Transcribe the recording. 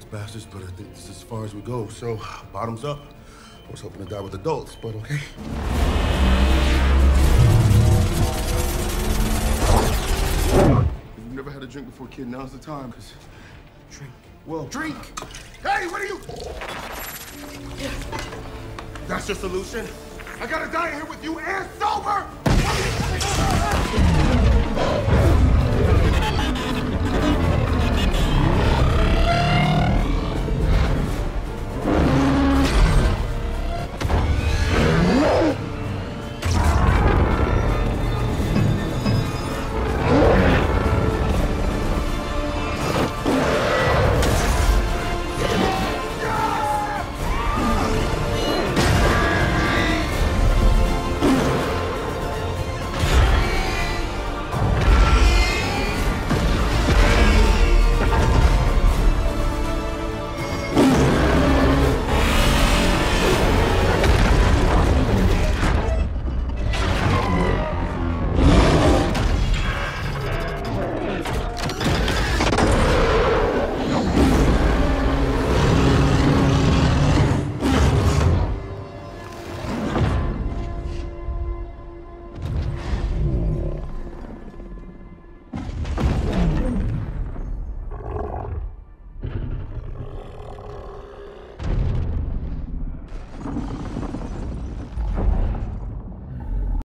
bastards, but I think this is as far as we go. So, bottoms up. I was hoping to die with adults, but okay. If you've never had a drink before, kid, now's the time, because... Drink. Well, drink! Hey, what are you... That's your solution? I gotta die here with you and sober!